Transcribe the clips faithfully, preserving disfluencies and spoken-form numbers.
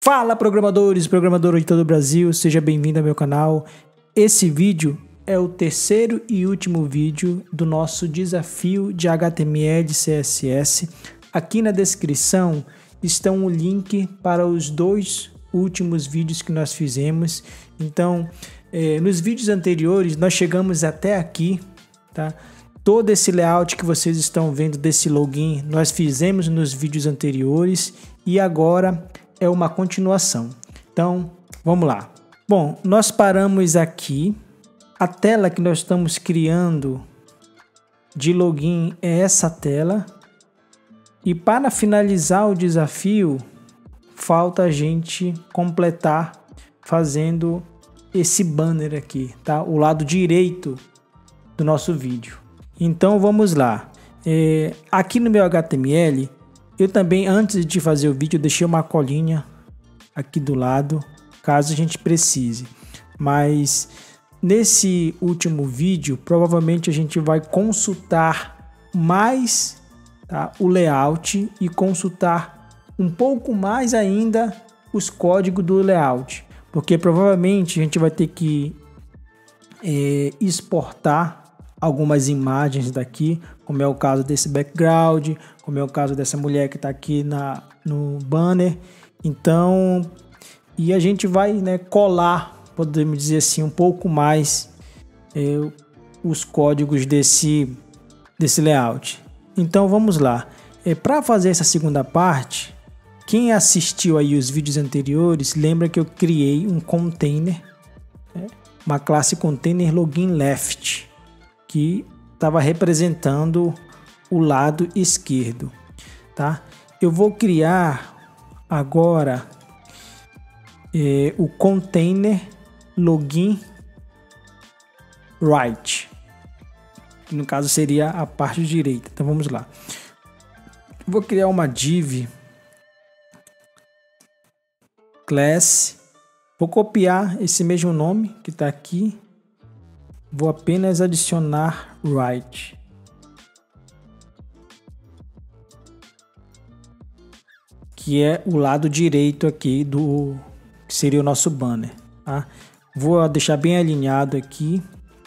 Fala programadores, programadores de todo o Brasil, seja bem-vindo ao meu canal. Esse vídeo é o terceiro e último vídeo do nosso desafio de H T M L e C S S. Aqui na descrição estão o link para os dois últimos vídeos que nós fizemos. Então, eh, nos vídeos anteriores nós chegamos até aqui, tá? Todo esse layout que vocês estão vendo desse login nós fizemos nos vídeos anteriores e agora é uma continuação. Então, vamos lá. Bom, nós paramos aqui. A tela que nós estamos criando de login é essa tela. E para finalizar o desafio, falta a gente completar fazendo esse banner aqui, tá? O lado direito do nosso vídeo. Então, vamos lá. É, aqui no meu H T M L, eu também, antes de fazer o vídeo, eu deixei uma colinha aqui do lado, caso a gente precise. Mas nesse último vídeo, provavelmente a gente vai consultar mais, tá, o layout e consultar um pouco mais ainda os códigos do layout. Porque provavelmente a gente vai ter que é, exportar algumas imagens daqui, como é o caso desse background, como é o caso dessa mulher que está aqui na, no banner. Então, e a gente vai, né, colar, podemos dizer assim, um pouco mais é, os códigos desse, desse layout. Então vamos lá. É, para fazer essa segunda parte, quem assistiu aí os vídeos anteriores, lembra que eu criei um container, né, uma classe container login left, que estava representando o lado esquerdo, tá? Eu vou criar agora é, o container login right, que no caso seria a parte direita. Então vamos lá. Vou criar uma div class. Vou copiar esse mesmo nome que está aqui. Vou apenas adicionar right. Que é o lado direito aqui do que seria o nosso banner, tá? Vou deixar bem alinhado aqui.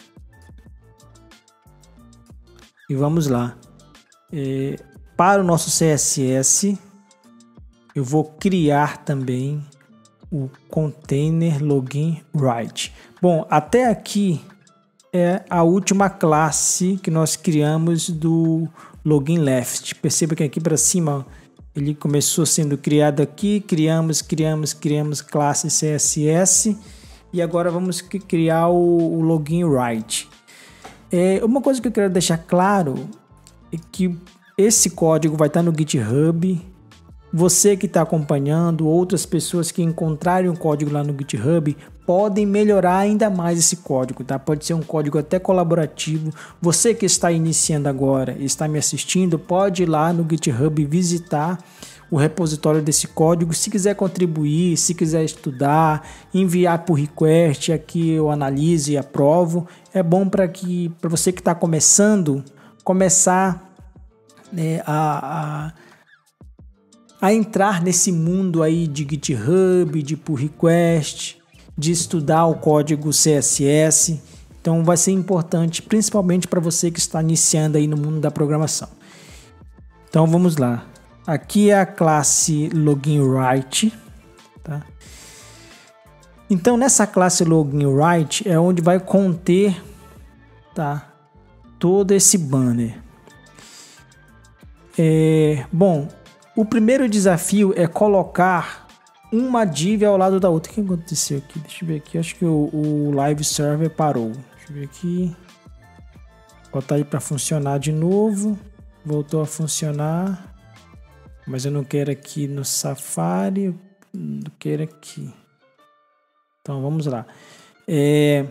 E vamos lá. É, para o nosso C S S, eu vou criar também o container login right. Bom, até aqui é a última classe que nós criamos do login left. Perceba que aqui para cima ele começou sendo criado aqui, criamos, criamos, criamos classe C S S e agora vamos criar o, o login right. É, uma coisa que eu quero deixar claro é que esse código vai estar no GitHub. Você que está acompanhando, outras pessoas que encontrarem o código lá no GitHub, podem melhorar ainda mais esse código, tá? Pode ser um código até colaborativo. Você que está iniciando agora e está me assistindo, pode ir lá no GitHub visitar o repositório desse código. Se quiser contribuir, se quiser estudar, enviar por request, aqui eu analiso e aprovo. É bom para que para você que está começando, começar, né, a... a a entrar nesse mundo aí de GitHub, de pull request, de estudar o código C S S. Então vai ser importante, principalmente para você que está iniciando aí no mundo da programação. Então vamos lá. Aqui é a classe login right, tá? Então nessa classe login right é onde vai conter, tá, todo esse banner. É, bom, o primeiro desafio é colocar uma div ao lado da outra. O que aconteceu aqui? Deixa eu ver aqui. Acho que o, o live server parou. Deixa eu ver aqui. Botar aí para funcionar de novo. Voltou a funcionar. Mas eu não quero aqui no Safari. Eu não quero aqui. Então vamos lá. É...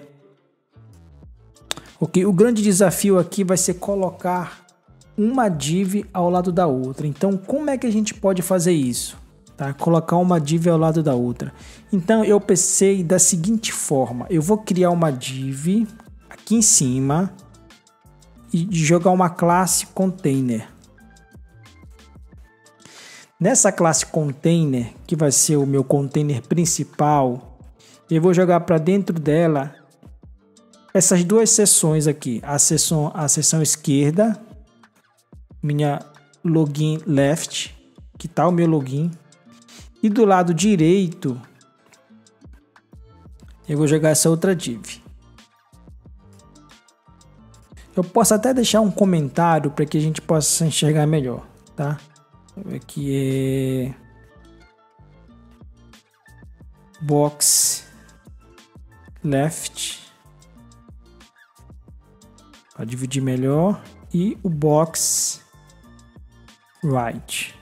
Ok. O grande desafio aqui vai ser colocar uma div ao lado da outra. Então, como é que a gente pode fazer isso? Tá? Colocar uma div ao lado da outra. Então, eu pensei da seguinte forma. Eu vou criar uma div aqui em cima e jogar uma classe container. Nessa classe container, que vai ser o meu container principal, eu vou jogar para dentro dela essas duas seções aqui, a seção, a seção esquerda, minha login left, que tá o meu login, e do lado direito eu vou jogar essa outra div. Eu posso até deixar um comentário para que a gente possa enxergar melhor, tá? Aqui é box left para dividir melhor e o box right.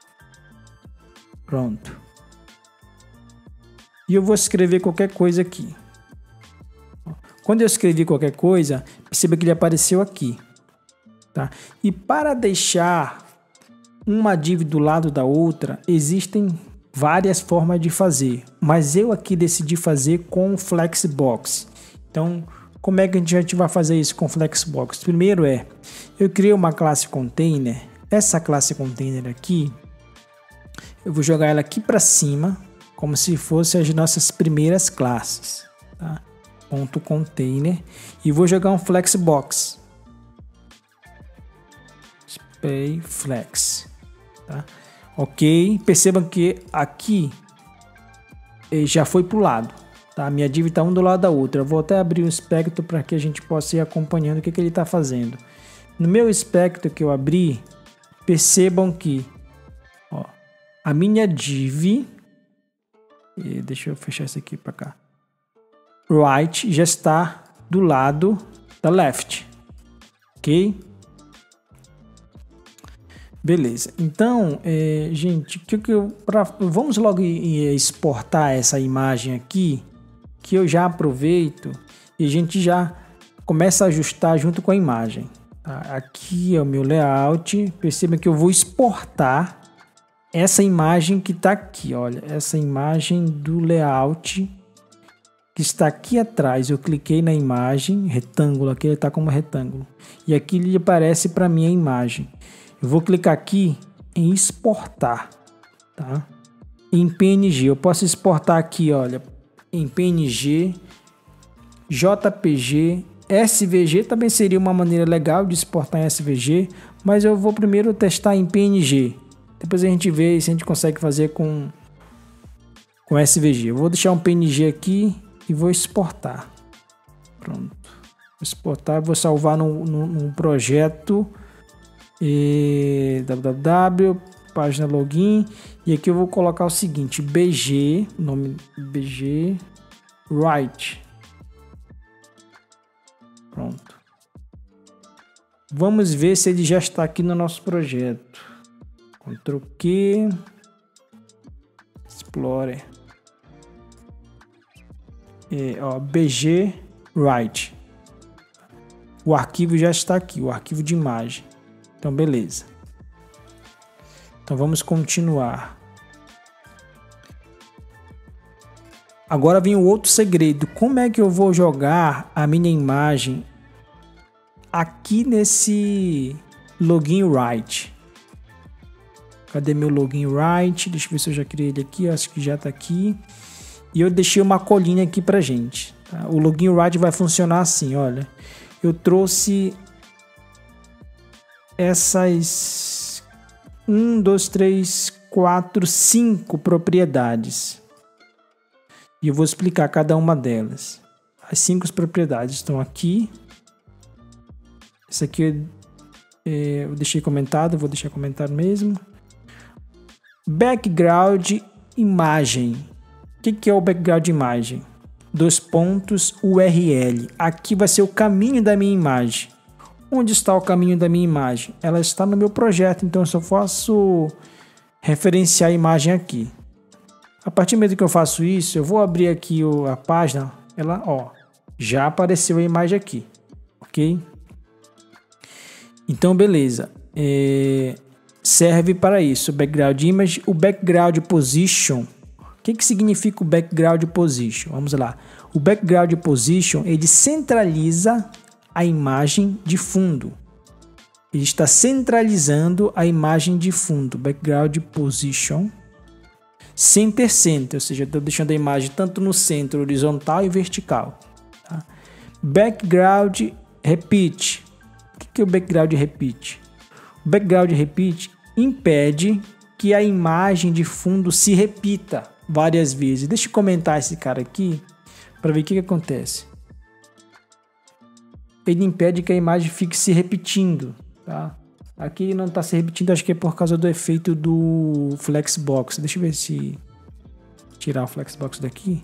Pronto. E eu vou escrever qualquer coisa aqui. Quando eu escrevi qualquer coisa, perceba que ele apareceu aqui, tá? E para deixar uma div do lado da outra, existem várias formas de fazer, mas eu aqui decidi fazer com Flexbox. Então, como é que a gente vai fazer isso com Flexbox? Primeiro é, eu criei uma classe container. Essa classe container aqui, eu vou jogar ela aqui para cima, como se fossem as nossas primeiras classes, tá? Ponto container, e vou jogar um Flexbox. Spay Flex. Tá? Ok, percebam que aqui já foi para o lado, tá? A minha div está um do lado da outra. Eu vou até abrir o espectro para que a gente possa ir acompanhando o que, que ele está fazendo. No meu espectro que eu abri, percebam que ó, a minha div, e deixa eu fechar isso aqui para cá, right já está do lado da left, ok? Beleza, então, é, gente, que, que eu, pra, vamos logo exportar essa imagem aqui, que eu já aproveito e a gente já começa a ajustar junto com a imagem. Tá? Aqui é o meu layout, perceba que eu vou exportar essa imagem que está aqui, olha, essa imagem do layout que está aqui atrás. Eu cliquei na imagem, retângulo, aqui ele está como retângulo, e aqui ele aparece para mim a imagem. Eu vou clicar aqui em exportar, tá? Em P N G, eu posso exportar aqui, olha, em P N G, J P G, S V G também seria uma maneira legal de exportar em S V G, mas eu vou primeiro testar em P N G. Depois a gente vê se a gente consegue fazer com, com S V G. Eu vou deixar um P N G aqui e vou exportar. Pronto. Vou exportar, vou salvar no, no, no projeto e www, página login, e aqui eu vou colocar o seguinte, bg, nome bg right. Pronto. Vamos ver se ele já está aqui no nosso projeto. Ctrl Q, Explorer, e, ó, bg right. O arquivo já está aqui, o arquivo de imagem. Então, beleza. Então, vamos continuar. Agora vem o outro segredo. Como é que eu vou jogar a minha imagem aqui nesse login right? Cadê meu login right? Deixa eu ver se eu já criei ele aqui. Acho que já está aqui. E eu deixei uma colinha aqui pra gente. Tá? O login right vai funcionar assim, olha. Eu trouxe essas um, dois, três, quatro, cinco propriedades. E eu vou explicar cada uma delas. As cinco propriedades estão aqui. Essa aqui eu, é, eu deixei comentado, vou deixar comentado mesmo. Background imagem. O que, que é o background imagem? Dois pontos U R L. Aqui vai ser o caminho da minha imagem. Onde está o caminho da minha imagem? Ela está no meu projeto, então eu só faço referenciar a imagem aqui. A partir do momento que eu faço isso, eu vou abrir aqui o, a página, ela, ó, já apareceu a imagem aqui, ok? Então, beleza. É, serve para isso, o background image, o background position. O que, que significa o background position? Vamos lá. O background position, ele centraliza a imagem de fundo. Ele está centralizando a imagem de fundo, background position, center center, ou seja, estou deixando a imagem tanto no centro, horizontal e vertical. Tá? Background repeat. O que é o background repeat? O background repeat impede que a imagem de fundo se repita várias vezes. Deixa eu comentar esse cara aqui para ver o que, que acontece. Ele impede que a imagem fique se repetindo, tá? Aqui não está se repetindo, acho que é por causa do efeito do Flexbox. Deixa eu ver se tirar o Flexbox daqui.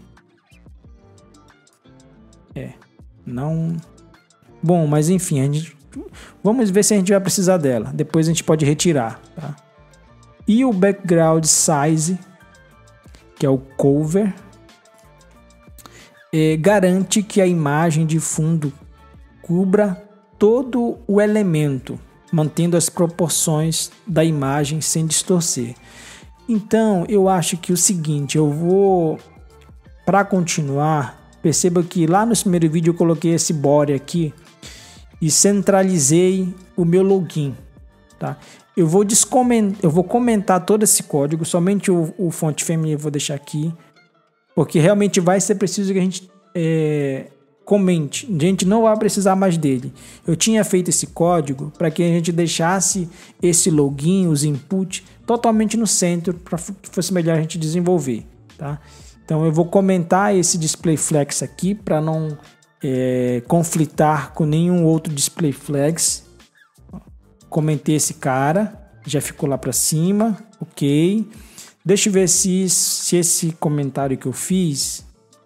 É, não. Bom, mas enfim, a gente... vamos ver se a gente vai precisar dela. Depois a gente pode retirar, tá? E o background size, que é o cover, é, garante que a imagem de fundo cubra todo o elemento, mantendo as proporções da imagem sem distorcer. Então, eu acho que o seguinte, eu vou, para continuar, perceba que lá no primeiro vídeo eu coloquei esse body aqui e centralizei o meu login, tá? Eu vou, eu vou comentar todo esse código, somente o, o fonte family eu vou deixar aqui, porque realmente vai ser preciso que a gente é, comente. A gente não vai precisar mais dele. Eu tinha feito esse código para que a gente deixasse esse login, os inputs, totalmente no centro, para que fosse melhor a gente desenvolver, tá? Então eu vou comentar esse display flex aqui para não é, conflitar com nenhum outro display flex. Comentei esse cara, já ficou lá para cima, ok. Deixa eu ver se, se esse comentário que eu fiz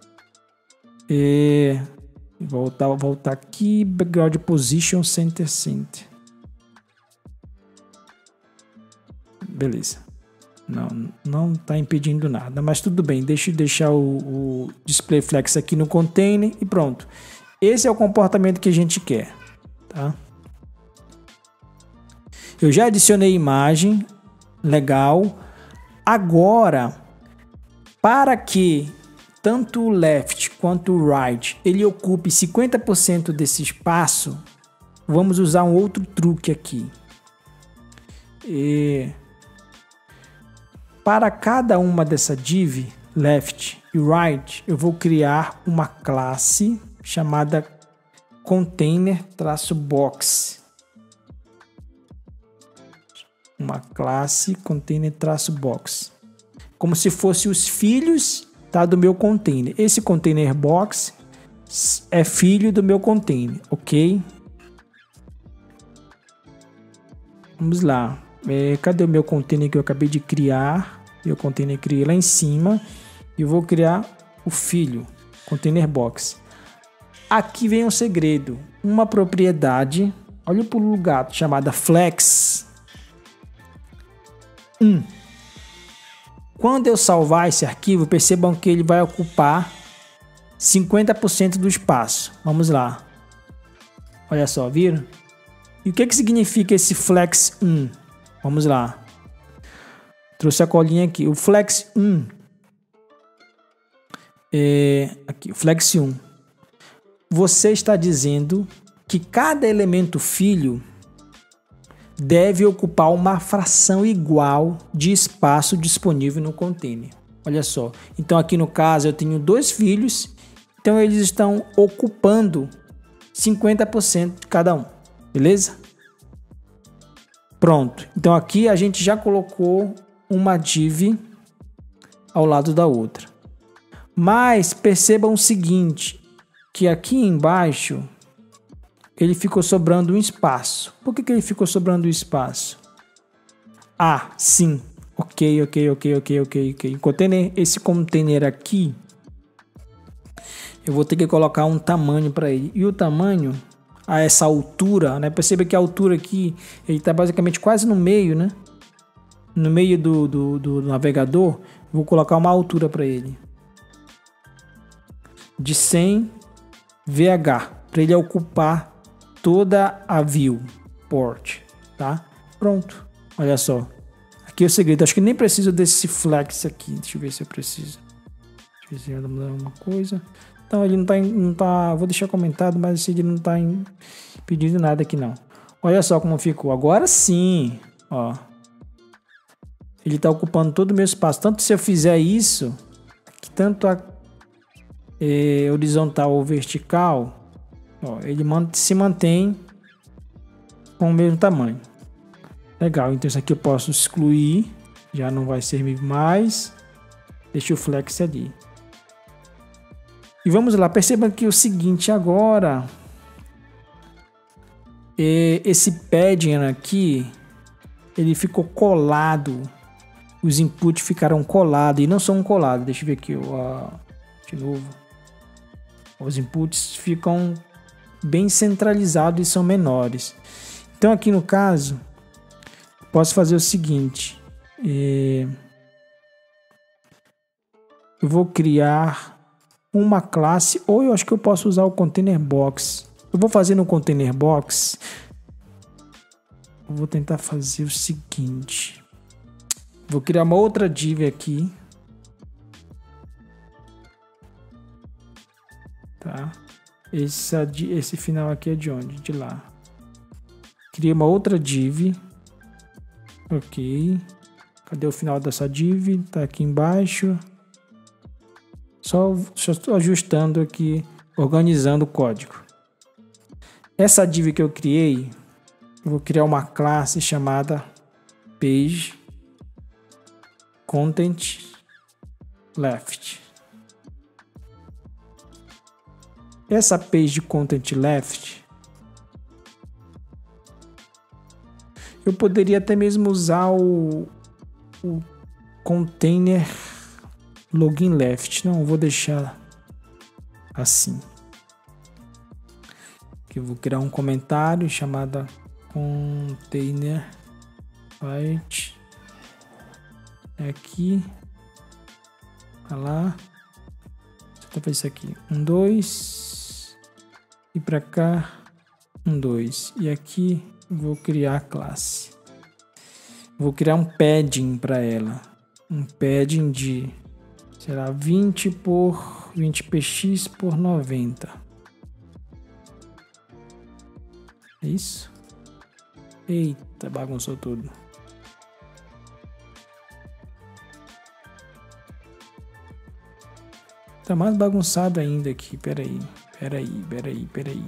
é, voltar, voltar aqui, background position center center. Beleza. Não, não está impedindo nada, mas tudo bem. Deixa eu deixar o, o display flex aqui no container e pronto. Esse é o comportamento que a gente quer, tá? Eu já adicionei imagem, legal. Agora, para que tanto o left quanto o right ele ocupe cinquenta por cento desse espaço, vamos usar um outro truque aqui. E para cada uma dessa div, left e right, eu vou criar uma classe chamada container-box. Uma classe container-box, como se fosse os filhos, tá, do meu container. Esse container box é filho do meu container, ok? Vamos lá. É, cadê o meu container que eu acabei de criar? Meu container criei lá em cima e eu vou criar o filho, container box. Aqui vem um segredo, uma propriedade. Olha o pulo do gato chamada flex. Um. Quando eu salvar esse arquivo, percebam que ele vai ocupar cinquenta por cento do espaço. Vamos lá. Olha só, viram? E o que, que significa esse flex um? Vamos lá. Trouxe a colinha aqui. O flex um. É, aqui, o flex um. Você está dizendo que cada elemento filho deve ocupar uma fração igual de espaço disponível no container. Olha só. Então aqui no caso eu tenho dois filhos, então eles estão ocupando cinquenta por cento de cada um. Beleza? Pronto. Então aqui a gente já colocou uma div ao lado da outra. Mas percebam o seguinte, que aqui embaixo ele ficou sobrando um espaço. Por que, que ele ficou sobrando um espaço? Ah, sim. Ok, ok, ok, ok, ok, ok. Container, esse container aqui, eu vou ter que colocar um tamanho para ele. E o tamanho, a essa altura, né? Perceba que a altura aqui, ele está basicamente quase no meio, né? No meio do, do, do navegador. Vou colocar uma altura para ele. De cem V H. Para ele ocupar toda a view port, tá? Pronto. Olha só. Aqui é o segredo. Acho que nem preciso desse flex aqui. Deixa eu ver se eu preciso. Deixa eu ver se eu mudar uma coisa. Então ele não tá, não tá. Vou deixar comentado, mas ele não tá pedindo nada aqui não. Olha só como ficou. Agora sim, ó. Ele está ocupando todo o meu espaço. Tanto se eu fizer isso, que tanto a é, horizontal ou vertical, ó, ele se mantém com o mesmo tamanho. Legal, então isso aqui eu posso excluir, já não vai servir mais. Deixa o flex ali. E vamos lá, perceba que o seguinte agora, é, esse padding aqui, ele ficou colado. Os inputs ficaram colados e não são colados. Deixa eu ver aqui, ó, de novo. Os inputs ficam bem centralizados e são menores. Então aqui no caso, posso fazer o seguinte. É, eu vou criar uma classe, ou eu acho que eu posso usar o container box. Eu vou fazer no container box. Eu vou tentar fazer o seguinte. Vou criar uma outra div aqui. Tá? Esse, esse final aqui é de onde? De lá. Criei uma outra div. Ok. Cadê o final dessa div? Tá aqui embaixo. Só, só estou ajustando aqui, organizando o código. Essa div que eu criei, eu vou criar uma classe chamada page content left. Essa page content left, eu poderia até mesmo usar o, o container login left. Não, eu vou deixar assim. Que eu vou criar um comentário chamado container right aqui, olha lá. Deixa eu fazer isso aqui, um, dois e para cá um, dois, e aqui vou criar a classe. Vou criar um padding para ela, um padding de, será vinte por vinte px por noventa. É isso? Eita, bagunçou tudo. Tá mais bagunçado ainda aqui. Peraí, peraí, peraí, peraí.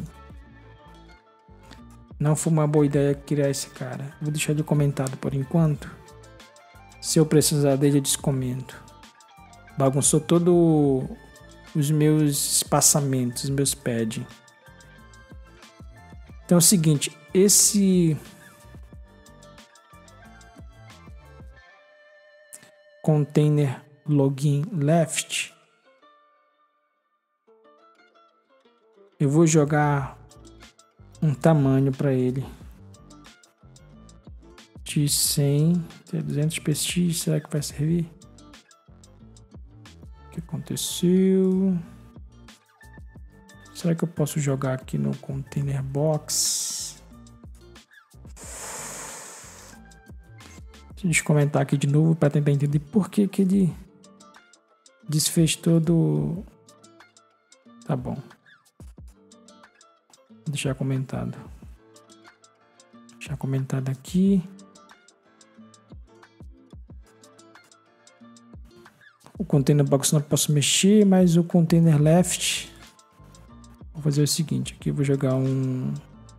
Não foi uma boa ideia criar esse cara. Vou deixar ele comentado por enquanto. Se eu precisar dele, eu descomento. Bagunçou todo os meus espaçamentos, os meus pads. Então é o seguinte, esse container login left, eu vou jogar um tamanho para ele de cem, duzentos px. Será que vai servir? O que aconteceu? Será que eu posso jogar aqui no container box? Deixa eu comentar aqui de novo para tentar entender por que que ele desfez todo. Tá bom. Vou deixar comentado. Deixar comentado aqui. O container box não posso mexer, mas o container left, vou fazer o seguinte, aqui eu vou jogar um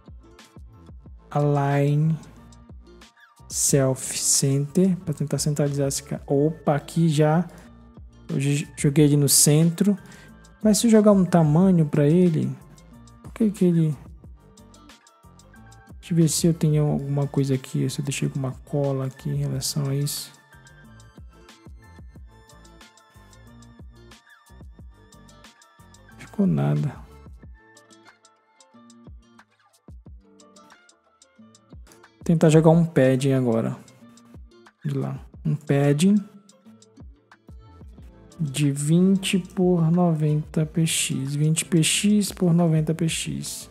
align self center para tentar centralizar esse cara. Opa, aqui já eu joguei ele no centro, mas se eu jogar um tamanho para ele, por que que ele... Deixa eu ver se eu tenho alguma coisa aqui, se eu deixei alguma cola aqui em relação a isso. Ficou nada. Tentar jogar um padding agora. De lá. Um padding de vinte por noventa px. vinte px por noventa px.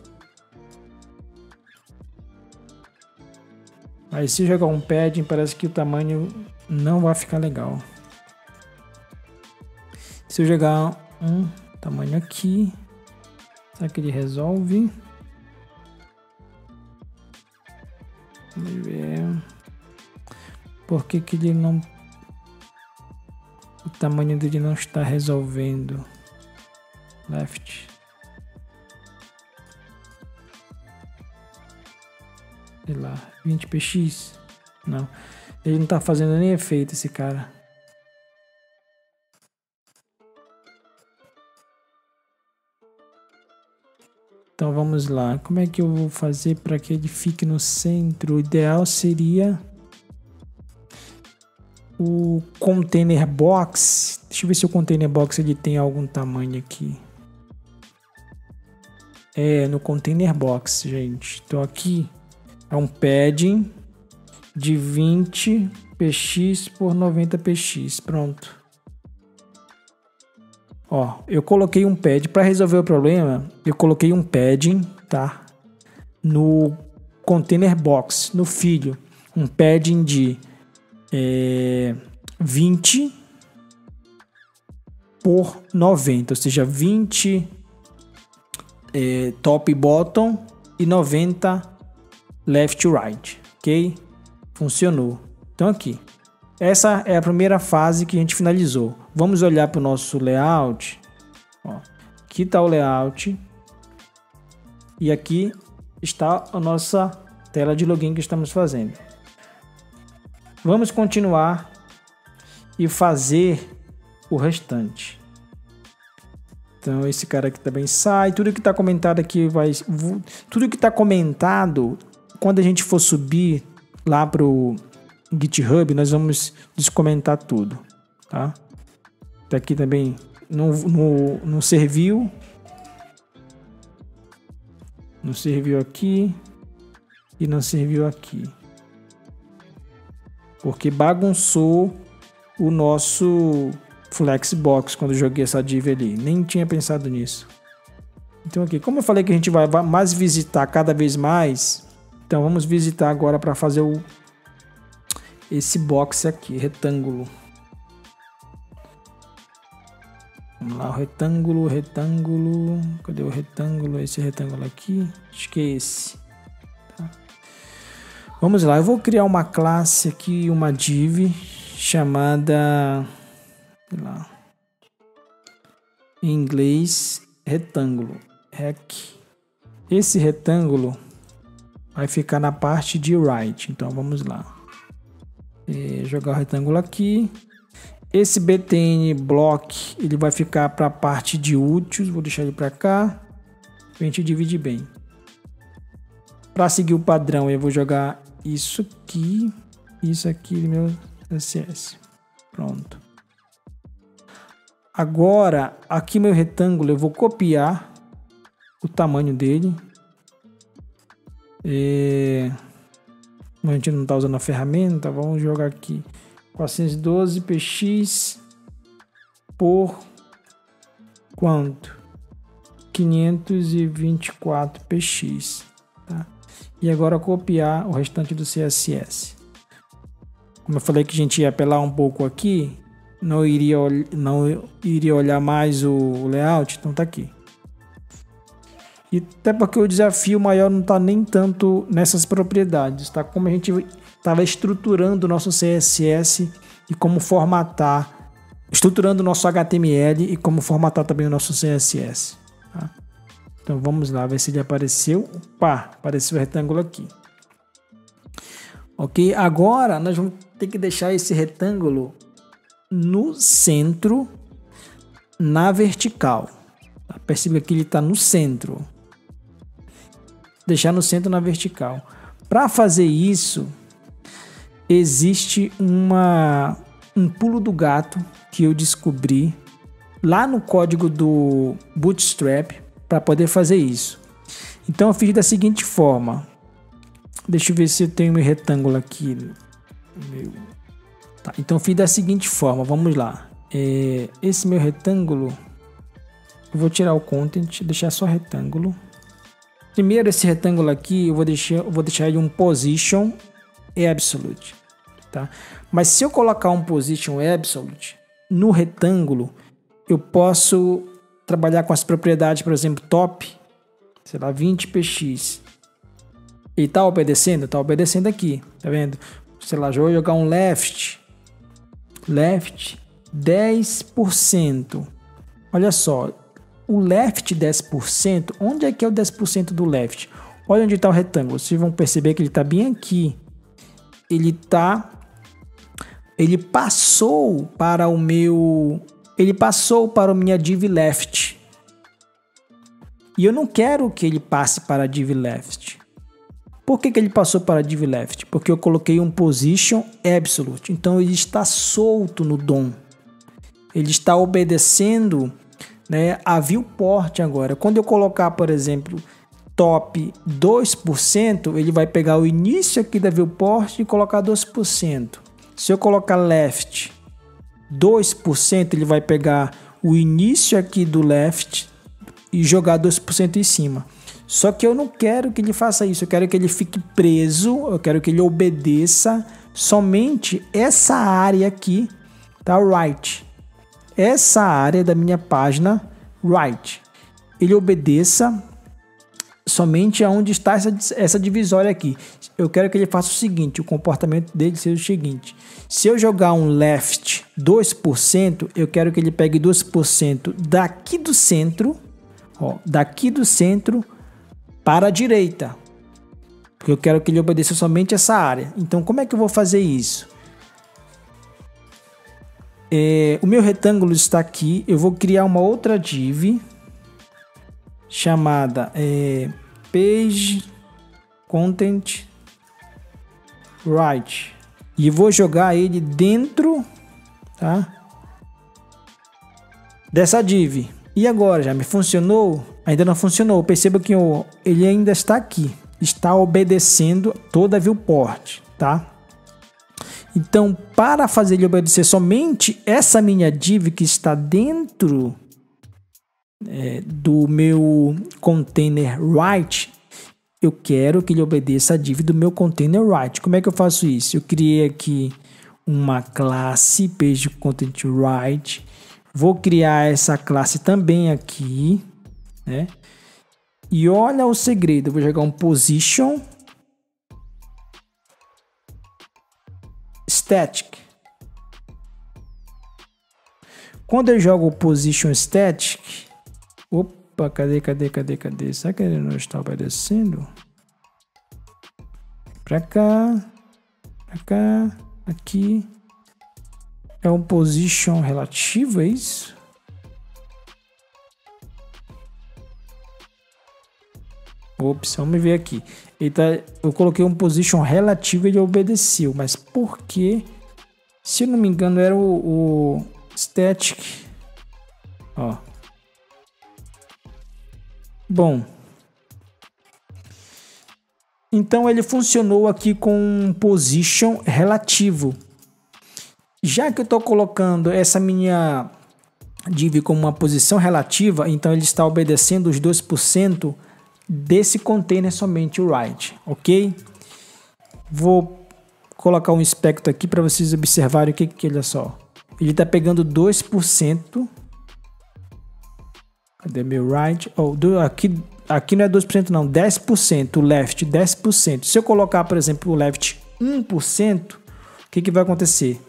Aí se jogar um padding, parece que o tamanho não vai ficar legal. Se eu jogar um tamanho aqui, será que ele resolve? Vamos ver. Por que que ele não... O tamanho dele não está resolvendo. Left. Sei lá, vinte p x? Não. Ele não está fazendo nem efeito, esse cara. Então vamos lá. Como é que eu vou fazer para que ele fique no centro? O ideal seria o container box. Deixa eu ver se o container box ele tem algum tamanho aqui. É, no container box, gente. Então aqui é um padding de vinte p x por noventa p x. Pronto. Ó, eu coloquei um pad para resolver o problema. Eu coloquei um padding, tá? No container box, no filho, um padding de é, vinte por noventa, ou seja, vinte é, top e bottom e noventa left to right, ok? Funcionou. Então aqui. Essa é a primeira fase que a gente finalizou. Vamos olhar para o nosso layout. Ó, aqui está o layout. E aqui está a nossa tela de login que estamos fazendo. Vamos continuar e fazer o restante. Então esse cara aqui também sai. Tudo que está comentado aqui vai... Tudo que está comentado, quando a gente for subir lá para o GitHub, nós vamos descomentar tudo, tá? Daqui também não, não, não serviu. Não serviu aqui. E não serviu aqui. Porque bagunçou o nosso Flexbox quando eu joguei essa div ali. Nem tinha pensado nisso. Então aqui, como eu falei que a gente vai mais visitar cada vez mais, então vamos visitar agora para fazer o esse box aqui, retângulo. Vamos lá, o retângulo, retângulo. Cadê o retângulo? Esse retângulo aqui. Acho que é esse. Tá. Vamos lá, eu vou criar uma classe aqui, uma div chamada, sei lá, em inglês, retângulo. Rec. Esse retângulo vai ficar na parte de right. Então vamos lá. É, jogar o retângulo aqui. Esse B T N block ele vai ficar para a parte de úteis. Vou deixar ele para cá. A gente divide bem. Para seguir o padrão, eu vou jogar isso aqui, isso aqui no meu C S S. Pronto. Agora, aqui meu retângulo, eu vou copiar o tamanho dele. É... A gente não está usando a ferramenta, vamos jogar aqui quatrocentos e doze p x por quanto? quinhentos e vinte e quatro p x, tá? E agora copiar o restante do C S S. Como eu falei que a gente ia apelar um pouco aqui, não iria, não iria olhar mais o layout, então tá aqui. E até porque o desafio maior não está nem tanto nessas propriedades, tá? Como a gente estava estruturando o nosso C S S e como formatar, estruturando o nosso H T M L e como formatar também o nosso C S S. Tá? Então vamos lá, ver se ele apareceu. Opa, apareceu o retângulo aqui. Ok, agora nós vamos ter que deixar esse retângulo no centro, na vertical. Tá? Perceba que ele está no centro. Deixar no centro na vertical. Para fazer isso, existe uma, um pulo do gato que eu descobri lá no código do Bootstrap para poder fazer isso. Então eu fiz da seguinte forma. Deixa eu ver se eu tenho meu retângulo aqui. Meu. Tá, então eu fiz da seguinte forma. Vamos lá. É, esse meu retângulo, eu vou tirar o content, deixar só retângulo. Primeiro, esse retângulo aqui, eu vou deixar, eu vou deixar ele um position absolute, tá? Mas se eu colocar um position absolute no retângulo, eu posso trabalhar com as propriedades, por exemplo, top, sei lá, vinte p x. Ele tá obedecendo? Tá obedecendo aqui, tá vendo? Sei lá, já vou jogar um left. Left dez por cento. Olha só, o left dez por cento, onde é que é o dez por cento do left? Olha onde está o retângulo, vocês vão perceber que ele está bem aqui. Ele tá, ele passou para o meu, ele passou para a minha div left. E eu não quero que ele passe para a div left. Por que que ele passou para a div left? Porque eu coloquei um position absolute. Então ele está solto no D O M. Ele está obedecendo, né, a viewport agora. Quando eu colocar, por exemplo, top dois por cento, ele vai pegar o início aqui da viewport e colocar dois por cento. Se eu colocar left dois por cento, ele vai pegar o início aqui do left e jogar dois por cento em cima. Só que eu não quero que ele faça isso, eu quero que ele fique preso, eu quero que ele obedeça somente essa área aqui, tá? Right. Essa área da minha página, right. Ele obedeça somente aonde está essa, essa divisória aqui. Eu quero que ele faça o seguinte, o comportamento dele seja o seguinte. Se eu jogar um left dois por cento, eu quero que ele pegue dois por cento daqui do centro, ó, daqui do centro para a direita, porque eu quero que ele obedeça somente essa área. Então, como é que eu vou fazer isso? É, o meu retângulo está aqui, eu vou criar uma outra div chamada é, page content right e vou jogar ele dentro, tá, dessa div. E agora, já me funcionou? Ainda não funcionou. Perceba que o, ele ainda está aqui. Está obedecendo toda a viewport, tá? Então, para fazer ele obedecer somente essa minha div que está dentro é, do meu container right, eu quero que ele obedeça a div do meu container right. Como é que eu faço isso? Eu criei aqui uma classe page content right. Vou criar essa classe também aqui, né? E olha o segredo, eu vou jogar um position static. Quando eu jogo o position static, opa, cadê, cadê, cadê, cadê? Será que ele não está obedecendo? Pra cá, pra cá, aqui. É um position relativo, é isso? Ops, vamos ver aqui. Ele tá, eu coloquei um position relativo e ele obedeceu. Mas por que? Se eu não me engano, era o, o static. Ó. Bom. Então ele funcionou aqui com um position relativo. Já que eu estou colocando essa minha div como uma posição relativa, então ele está obedecendo os dois por cento desse container somente o right, ok? Vou colocar um inspector aqui para vocês observarem o que que olha só. Ele está pegando dois por cento. Cadê meu right? Oh, do, aqui, aqui não é dois por cento não, dez por cento, o left dez por cento. Se eu colocar, por exemplo, o left um por cento, o que que vai acontecer?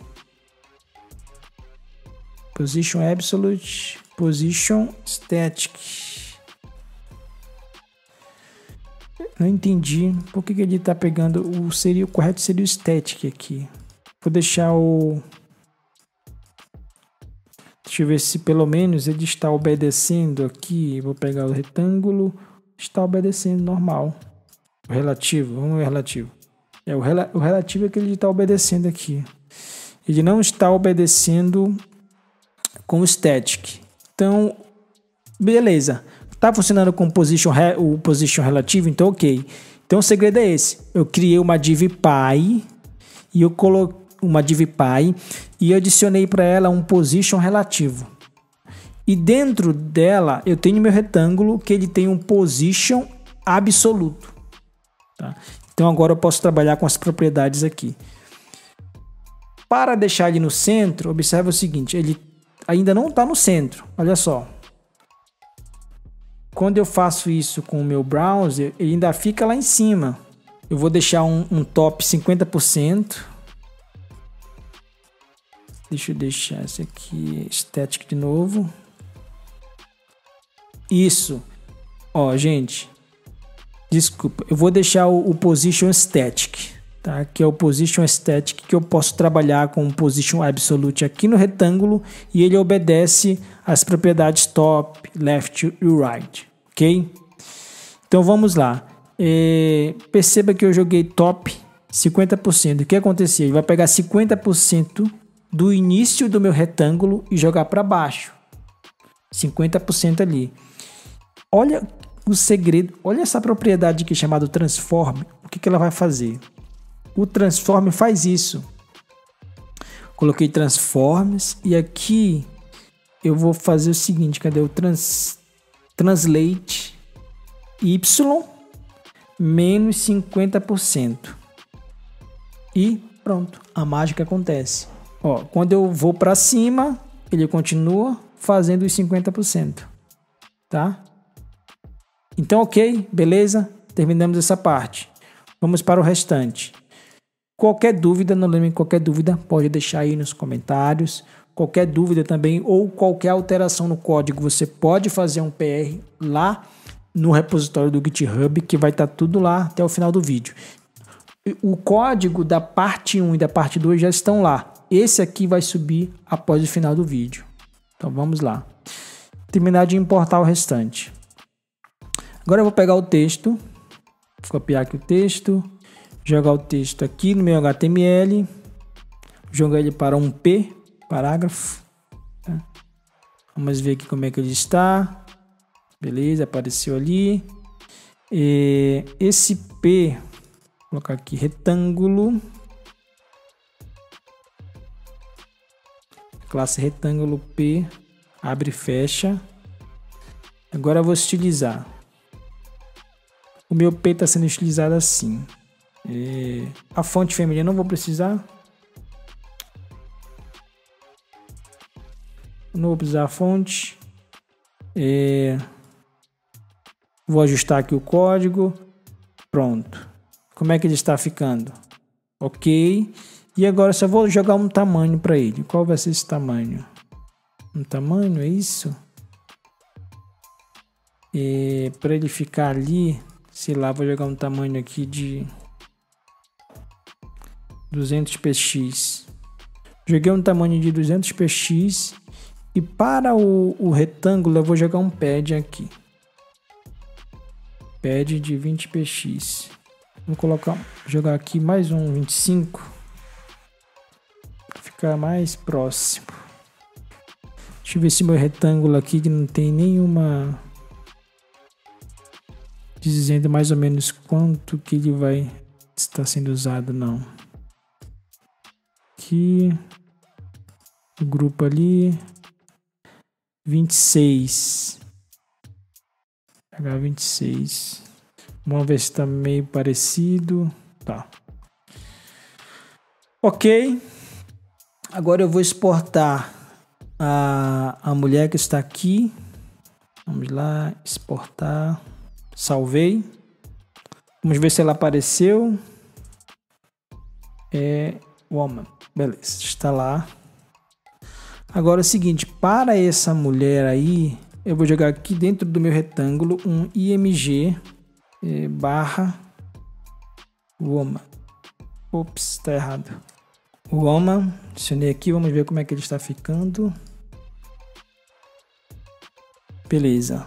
Position absolute, position static. Não entendi por que que ele está pegando o seria o correto seria o static aqui. Vou deixar o Deixa eu ver se pelo menos ele está obedecendo aqui. Vou pegar o retângulo, está obedecendo normal. O relativo, vamos ver o relativo. É o, rela, o relativo é que ele está obedecendo aqui. Ele não está obedecendo com o static. Então, beleza. Tá funcionando com position, o position relativo, então ok. Então o segredo é esse. Eu criei uma div py e eu coloquei uma div py e eu adicionei para ela um position relativo. E dentro dela eu tenho meu retângulo que ele tem um position absoluto. Tá? Então agora eu posso trabalhar com as propriedades aqui. Para deixar ele no centro, observe o seguinte, ele ainda não está no centro, olha só. Quando eu faço isso com o meu browser, ele ainda fica lá em cima. Eu vou deixar um, um top cinquenta por cento. Deixa eu deixar esse aqui static de novo. Isso. Ó, gente. Desculpa. Eu vou deixar o, o position static, tá? Que é o position static que eu posso trabalhar com o position absolute aqui no retângulo e ele obedece às propriedades top, left e right, ok? Então vamos lá. É, perceba que eu joguei top cinquenta por cento. O que aconteceu? Ele vai pegar cinquenta por cento do início do meu retângulo e jogar para baixo. cinquenta por cento ali. Olha o segredo, olha essa propriedade aqui chamada transform. O que, que ela vai fazer? O transform faz isso. Coloquei transforms e aqui eu vou fazer o seguinte, cadê o trans, translate y menos cinquenta por cento. E pronto, a mágica acontece. Ó, quando eu vou para cima, ele continua fazendo os cinquenta por cento, tá? Então, ok, beleza? Terminamos essa parte. Vamos para o restante. Qualquer dúvida, não lembre, qualquer dúvida, pode deixar aí nos comentários. Qualquer dúvida também, ou qualquer alteração no código, você pode fazer um P R lá no repositório do GitHub, que vai estar tudo lá até o final do vídeo. O código da parte um e da parte dois já estão lá. Esse aqui vai subir após o final do vídeo. Então vamos lá. Terminar de importar o restante. Agora eu vou pegar o texto, copiar aqui o texto, jogar o texto aqui no meu H T M L, jogar ele para um P, parágrafo. Tá? Vamos ver aqui como é que ele está. Beleza, apareceu ali. E esse P, vou colocar aqui retângulo. Classe retângulo P, abre e fecha. Agora eu vou estilizar. O meu P está sendo estilizado assim. E a fonte feminina não vou precisar. Não vou precisar a fonte. E vou ajustar aqui o código. Pronto. Como é que ele está ficando? Ok. E agora só vou jogar um tamanho para ele. Qual vai ser esse tamanho? Um tamanho, é isso? E para ele ficar ali, sei lá, vou jogar um tamanho aqui de duzentos p x. Joguei um tamanho de duzentos p x e para o, o retângulo eu vou jogar um pad aqui. Pad de vinte p x. Vou colocar, jogar aqui mais um vinte e cinco para ficar mais próximo. Deixa eu ver se meu retângulo aqui que não tem nenhuma dizendo mais ou menos quanto que ele vai estar sendo usado, não. Aqui o grupo ali vinte e seis. Pegar vinte e seis. Vamos ver se está meio parecido. Tá. Ok. Agora eu vou exportar a, a mulher que está aqui. Vamos lá, exportar. Salvei. Vamos ver se ela apareceu. É woman. Beleza, está lá. Agora é o seguinte, para essa mulher aí, eu vou jogar aqui dentro do meu retângulo um img é, barra woman. Ops, está errado. Woman, adicionei aqui, vamos ver como é que ele está ficando. Beleza.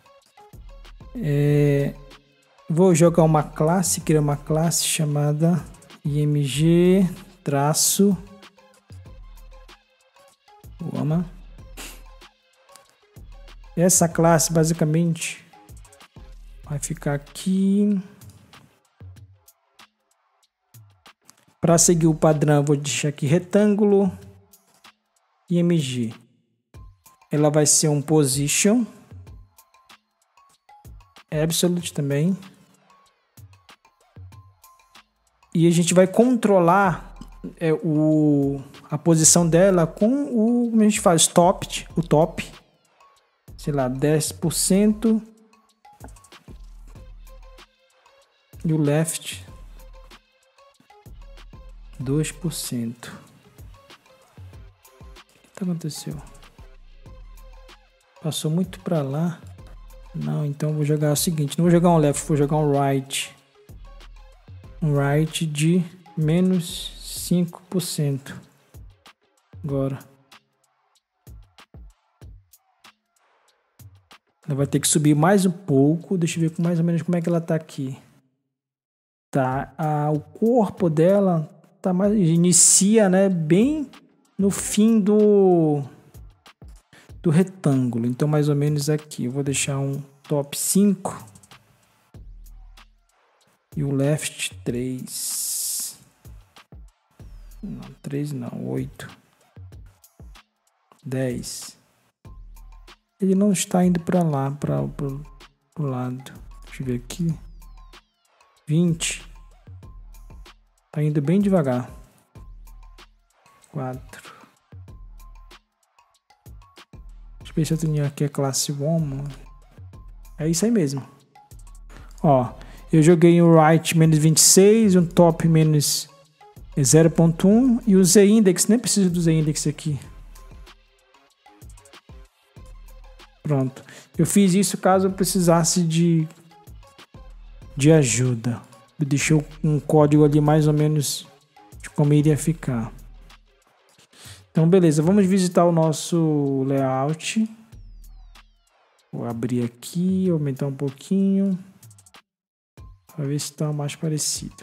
É, vou jogar uma classe, criar uma classe chamada img traço woman. Essa classe basicamente vai ficar aqui. Para seguir o padrão, eu vou deixar aqui retângulo img. Ela vai ser um position absolute também. E a gente vai controlar é, o, a posição dela com o, como a gente faz, top, o top, sei lá, dez por cento e o left dois por cento. O que aconteceu? Passou muito para lá. Não, então vou jogar o seguinte. Não vou jogar um left, vou jogar um right. Um right de menos cinco por cento. Agora. Ela vai ter que subir mais um pouco. Deixa eu ver mais ou menos como é que ela tá aqui. Tá, a, o corpo dela tá mais, inicia, né, bem no fim do do retângulo. Então mais ou menos aqui. Eu vou deixar um top cinco e o left três. Não, três não, oito. dez. Ele não está indo para lá, para o lado. Deixa eu ver aqui. vinte. Tá indo bem devagar. quatro. Deixa eu ver se eu tenho aqui a classe one. É isso aí mesmo. Ó, eu joguei um right menos vinte e seis, um top menos zero ponto um e o Z-index, nem preciso do Z-index aqui. Pronto. Eu fiz isso caso eu precisasse de, de ajuda. Eu deixei um código ali mais ou menos de como iria ficar. Então, beleza. Vamos visitar o nosso layout. Vou abrir aqui, aumentar um pouquinho. Para ver se está mais parecido.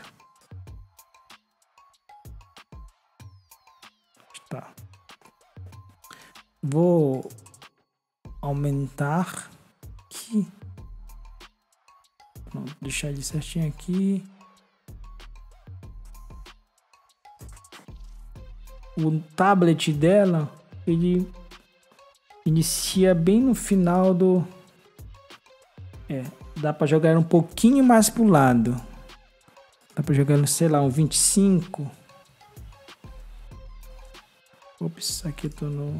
Tá. Vou aumentar aqui. Pronto, deixar ele certinho aqui. O tablet dela, ele inicia bem no final do... É, dá para jogar um pouquinho mais pro lado. Dá para jogar, sei lá, um vinte e cinco. Ops, aqui eu tô no...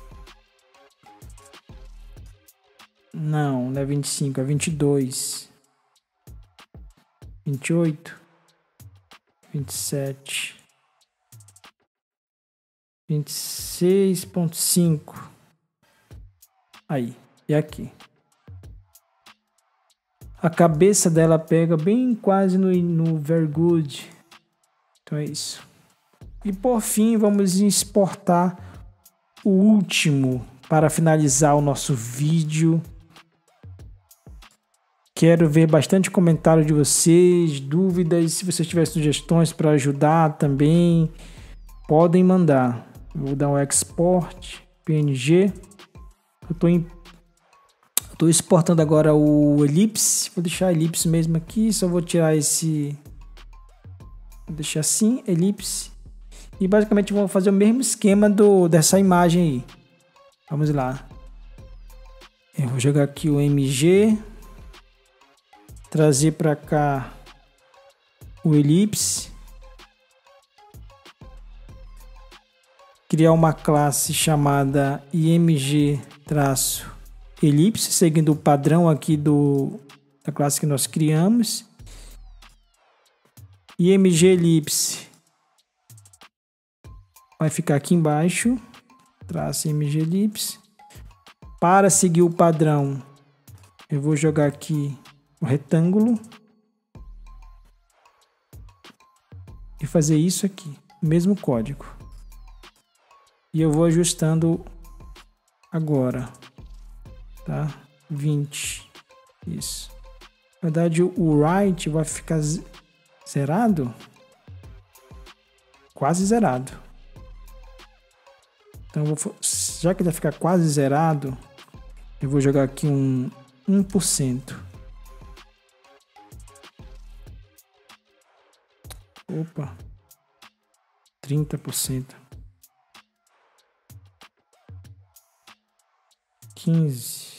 Não, não é vinte e cinco, é vinte e dois. vinte e oito. vinte e sete. vinte e seis ponto cinco. Aí, e aqui. A cabeça dela pega bem quase no, no very good. Então é isso. E por fim, vamos exportar o último para finalizar o nosso vídeo. Quero ver bastante comentário de vocês, dúvidas. Se vocês tiverem sugestões para ajudar também, podem mandar. Vou dar um export, P N G. Eu estou em... Estou exportando agora o elipse. Vou deixar elipse mesmo aqui. Só vou tirar esse... Vou deixar assim, elipse. E basicamente vou fazer o mesmo esquema do, dessa imagem aí. Vamos lá. Eu vou jogar aqui o M G. Trazer para cá o elipse. Criar uma classe chamada img-elipse, seguindo o padrão aqui do, da classe que nós criamos. Img-elipse vai ficar aqui embaixo. Traço img-elipse. Para seguir o padrão, eu vou jogar aqui o retângulo e fazer isso aqui, o mesmo código. E eu vou ajustando agora, tá? vinte, isso. Na verdade, o right vai ficar zerado, quase zerado. Então, eu vou, já que ele vai ficar quase zerado, eu vou jogar aqui um um por cento. Opa, trinta por cento. quinze.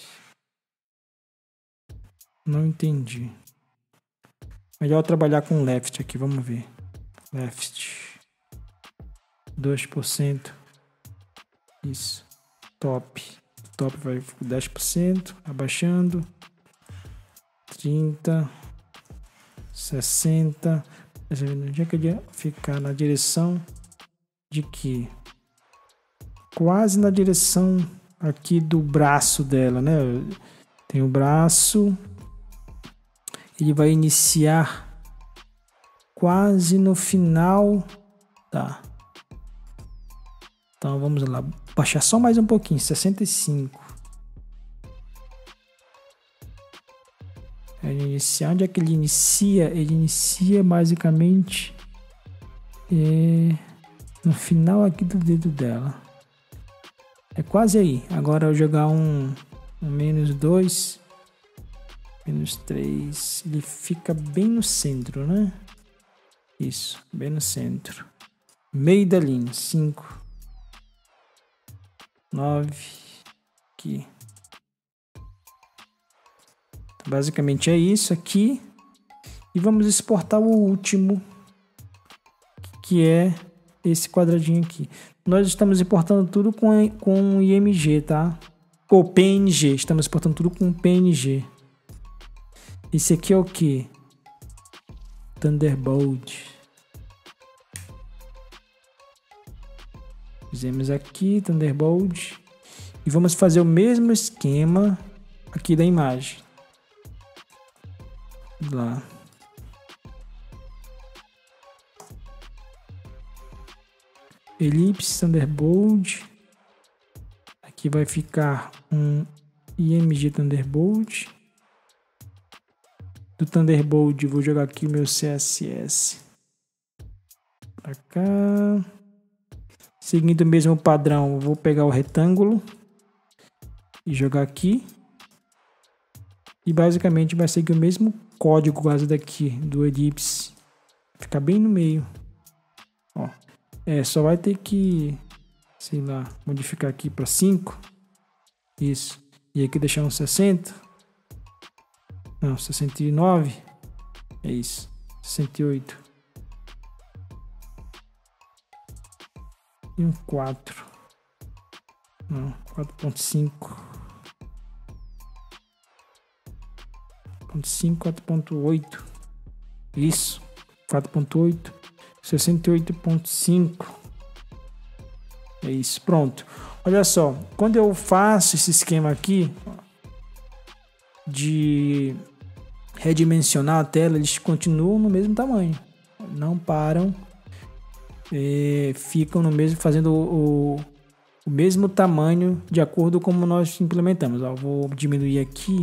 Não entendi. Melhor trabalhar com left aqui, vamos ver. Left. dois por cento. Isso. Top. Top vai dez por cento. Abaixando. trinta. sessenta. Onde é que ele ia ficar? Na direção de quê? Quase na direção aqui do braço dela, né? Tem o braço. Ele vai iniciar quase no final. Tá. Então vamos lá. Baixar só mais um pouquinho. sessenta e cinco. Ele inicia. Onde é que ele inicia? Ele inicia basicamente é, no final aqui do dedo dela. É quase aí. Agora eu jogar um, um menos dois. Menos três. Ele fica bem no centro, né? Isso. Bem no centro. Meio da linha. cinco. nove. Aqui. Basicamente é isso aqui. E vamos exportar o último, que é esse quadradinho aqui. Nós estamos importando tudo com, com I M G, tá? Ou P N G. Estamos exportando tudo com P N G. Esse aqui é o que? Thunderbolt. Fizemos aqui Thunderbolt. E vamos fazer o mesmo esquema aqui da imagem. Lá. Elipse, Thunderbolt. Aqui vai ficar um I M G Thunderbolt. Do Thunderbolt vou jogar aqui o meu C S S para cá. Seguindo o mesmo padrão, vou pegar o retângulo e jogar aqui. E basicamente vai seguir o mesmo código quase daqui do elipse. Ficar bem no meio. Ó. É, só vai ter que, sei lá, modificar aqui para cinco. Isso. E aqui deixar um sessenta. Não, sessenta e nove. É isso. sessenta e oito. E um quatro. Não, quatro ponto cinco. quatro ponto cinco, quatro ponto oito. Isso. quatro ponto oito. sessenta e oito ponto cinco. É isso, pronto. Olha só, quando eu faço esse esquema aqui de redimensionar a tela, eles continuam no mesmo tamanho, não param, é, ficam no mesmo, fazendo o, o, o mesmo tamanho de acordo com como nós implementamos. Ó, vou diminuir aqui.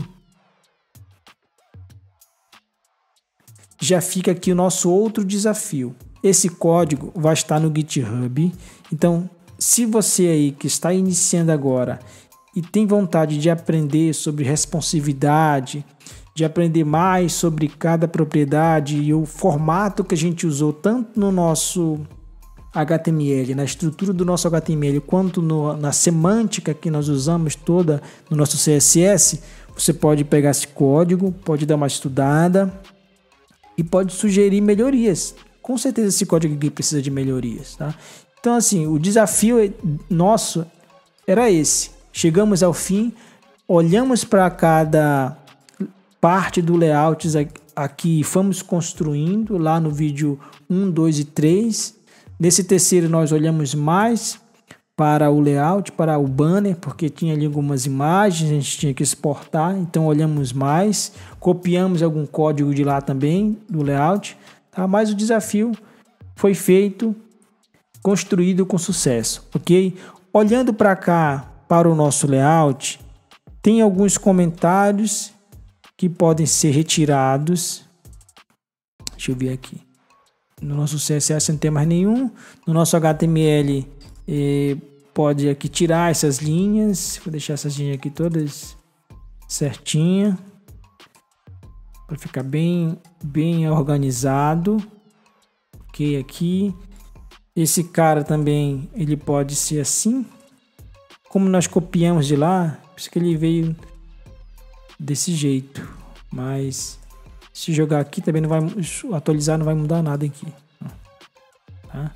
Já fica aqui o nosso outro desafio. Esse código vai estar no GitHub. Então, se você aí que está iniciando agora e tem vontade de aprender sobre responsividade, de aprender mais sobre cada propriedade e o formato que a gente usou tanto no nosso H T M L, na estrutura do nosso H T M L, quanto no, na semântica que nós usamos toda no nosso C S S, você pode pegar esse código, pode dar uma estudada e pode sugerir melhorias. Com certeza esse código aqui precisa de melhorias, tá? Então, assim, o desafio nosso era esse. Chegamos ao fim, olhamos para cada parte do layout aqui, fomos construindo lá no vídeo um, dois e três. Nesse terceiro nós olhamos mais para o layout, para o banner, porque tinha ali algumas imagens, a gente tinha que exportar, então olhamos mais, copiamos algum código de lá também, do layout, tá? Mas o desafio foi feito, construído com sucesso, ok? Olhando para cá, para o nosso layout, tem alguns comentários que podem ser retirados. Deixa eu ver aqui. No nosso C S S não tem mais nenhum. No nosso H T M L eh, pode aqui tirar essas linhas. Vou deixar essas linhas aqui todas certinha para ficar bem, bem organizado. Ok, aqui. Esse cara também, ele pode ser assim. Como nós copiamos de lá, por isso que ele veio desse jeito. Mas se jogar aqui também não vai atualizar, não vai mudar nada aqui. Tá?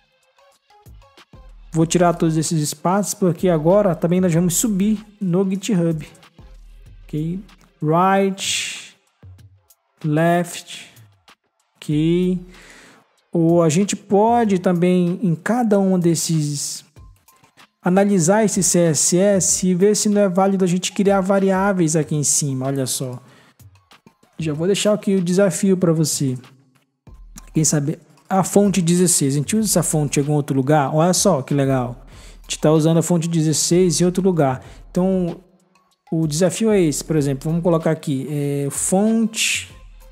Vou tirar todos esses espaços porque agora também nós vamos subir no GitHub. Ok? Right, left, ok. Ou a gente pode também, em cada um desses, analisar esse C S S e ver se não é válido a gente criar variáveis aqui em cima. Olha só. Já vou deixar aqui o desafio para você. Quem sabe a fonte dezesseis. A gente usa essa fonte em algum outro lugar? Olha só que legal. A gente está usando a fonte dezesseis em outro lugar. Então, o desafio é esse. Por exemplo, vamos colocar aqui. É, fonte...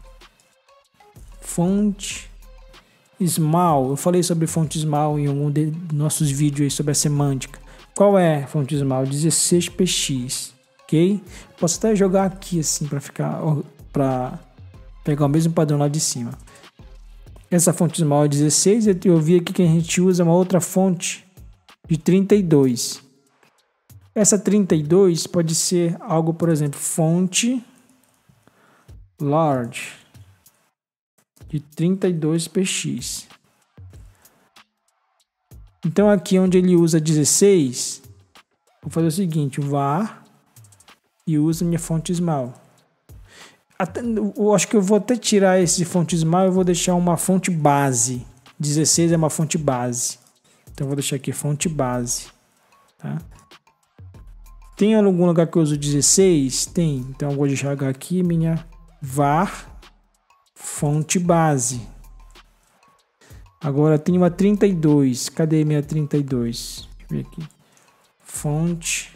Fonte... Small. Eu falei sobre fonte Small em algum de nossos vídeos aí sobre a semântica. Qual é a fonte Small? dezesseis P X. Ok? Posso até jogar aqui assim para ficar... para pegar o mesmo padrão lá de cima. Essa fonte Small é dezesseis, eu vi aqui que a gente usa uma outra fonte de trinta e dois. Essa trinta e dois pode ser algo, por exemplo, fonte large de trinta e dois P X. Então aqui onde ele usa dezesseis, vou fazer o seguinte, var e usa minha fonte Small. Até, eu acho que eu vou até tirar esse fonte Small e vou deixar uma fonte base. dezesseis é uma fonte base. Então eu vou deixar aqui fonte base. Tá? Tem algum lugar que eu uso dezesseis? Tem. Então eu vou deixar aqui minha var fonte base. Agora tem uma trinta e dois. Cadê minha trinta e dois? Deixa eu ver aqui. Fonte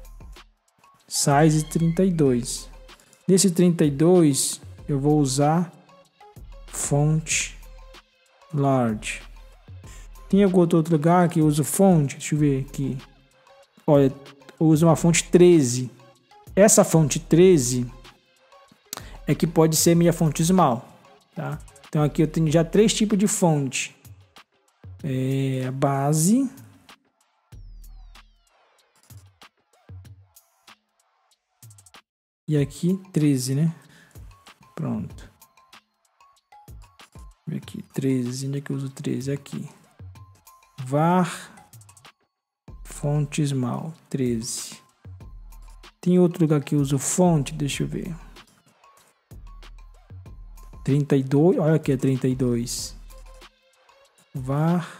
size trinta e dois. Nesse trinta e dois, eu vou usar fonte large. Tem algum outro lugar que eu uso fonte? Deixa eu ver aqui. Olha, eu uso uma fonte treze. Essa fonte treze é que pode ser minha fonte Small. Tá? Então aqui eu tenho já três tipos de fonte. É a base. E aqui treze, né? Pronto. Aqui treze, onde é que eu uso treze? Aqui. Var fonte Small treze. Tem outro lugar que eu uso fonte, deixa eu ver. trinta e dois, olha aqui é trinta e dois. Var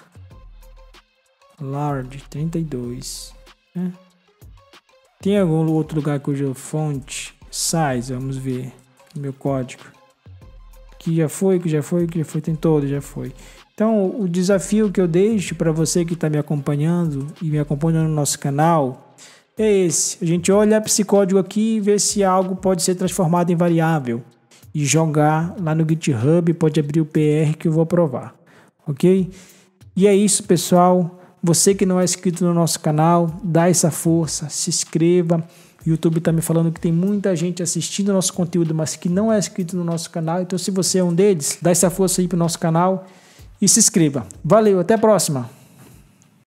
large trinta e dois, né? Tem algum outro lugar que eu uso fonte size, vamos ver meu código. Que já foi, que já foi, que já foi, tem todo, já foi. Então, o desafio que eu deixo para você que está me acompanhando e me acompanha no nosso canal é esse. A gente olha para esse código aqui e vê se algo pode ser transformado em variável e jogar lá no GitHub, pode abrir o P R que eu vou aprovar, ok? E é isso, pessoal. Você que não é inscrito no nosso canal, dá essa força, se inscreva. O YouTube está me falando que tem muita gente assistindo o nosso conteúdo, mas que não é inscrito no nosso canal. Então, se você é um deles, dá essa força aí para o nosso canal e se inscreva. Valeu, até a próxima!